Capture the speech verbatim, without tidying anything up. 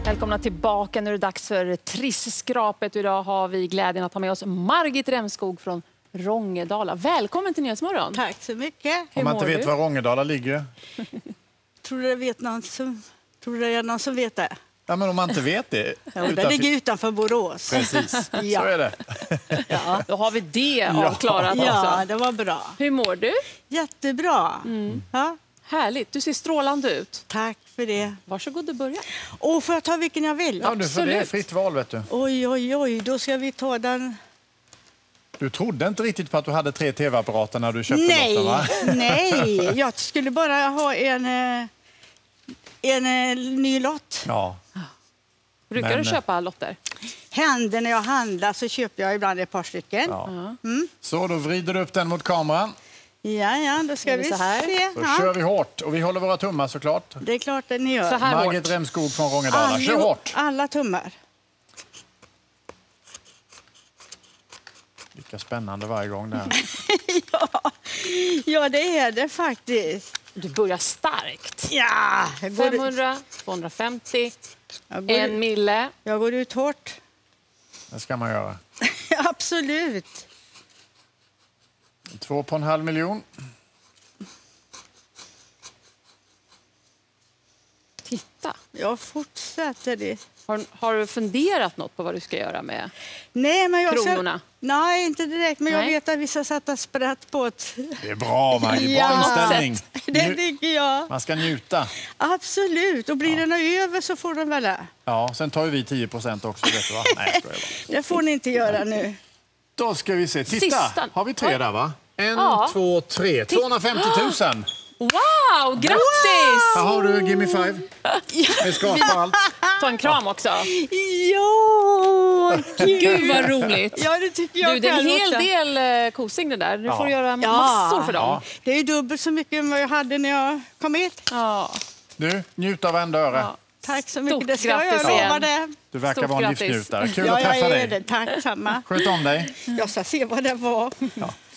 Välkomna tillbaka. Nu är det dags för Trisskrapet. Idag har vi glädjen att ha med oss Margit Remskog från Rångedala. Välkommen till Nyhetsmorgon. Tack så mycket. Om man inte vet var Rångedala ligger. Tror du det vet någon som tror du det är någon som vet det? Ja, men om man inte vet det. Ja, det ligger utanför Borås. Precis. Ja. Så är det. Ja, då har vi det Ja. avklarat också. Ja, det var bra. Hur mår du? Jättebra. Mm. Ja, Härligt. Du ser strålande ut. tack för det. Varsågod och börja. Och får jag ta vilken jag vill? Ja, du får det är Absolut. fritt val, vet du. Oj, oj, oj. Då ska vi ta den. Du trodde inte riktigt på att du hade tre tv-apparater när du köpte Nej, lotten, va? nej. Jag skulle bara ha en, eh, en, eh, ny lott. Ja. Brukar Men- du köpa lotter? Händer när jag handlar så köper jag ibland ett par stycken. Ja, ja. Så då vrider du upp den mot kameran. ja, då ska Är det vi så här? se. Så Ja, kör vi hårt. Och vi håller våra tummar såklart. det är klart att ni gör. Så här Margit hårt. Remskog från Rångedala. Allo- Kör hårt. Alla tummar. Lika spännande varje gång där. ja. ja, det är det faktiskt. Du börjar starkt. Ja, jag går, femhundra, tvåhundrafemtio, jag går, en mille. jag går ut hårt. Det ska man göra. Absolut. Två på en halv miljon. Titta. Jag fortsätter det. Har, har du funderat något på vad du ska göra med Nej, men jag kronorna? Ska, nej, inte direkt. Men jag Nej. vet att vi ska sätta sprätt på ett. Det är bra, Margit. Bra Ja. inställning. Det Nju- tycker jag. Man ska njuta. Absolut. Och blir det något över så får de väl det. Ja, sen tar ju vi tio procent också, vet du va? Nej, jag skojar bara. Det får ni inte göra nu. Då ska vi se. Titta, Sista. har vi tre Oj. där, va? En, Ja. två, tre. tvåhundrafemtio tusen. Wow, grattis! Här har du Gimme Five. Vi skapar allt. Ta en kram också. Ja, Gud vad roligt. Ja, det tycker jag Du, det är en själv hel också. del eh, kosing det där. Du Ja. får göra Ja. massor för dem. Ja. Det är ju dubbelt så mycket än vad jag hade när jag kom hit. Ja. Du, njut av varenda öre. Ja. Tack så mycket. Stort Det ska jag grattis lova igen. det. Du verkar Stort vara en grattis. livsnjutare. Kul Ja, att jag träffa är dig. det. Tack samma. Sköt om dig. Jag ska se vad det var. Ja.